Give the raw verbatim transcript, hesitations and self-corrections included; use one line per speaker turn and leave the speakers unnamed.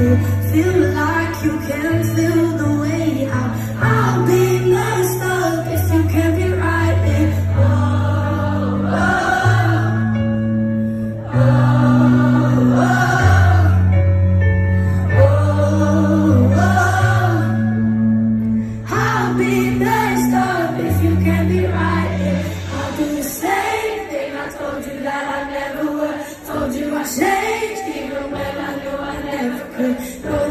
it. Feel like you can feel the way out. I'll be messed up if you can't be right there. Oh, oh, oh, oh, oh, oh. I'll be messed up if you can't be right there. I'll do the same thing I told you that I never would. Told you I changed even when I knew I never could. No,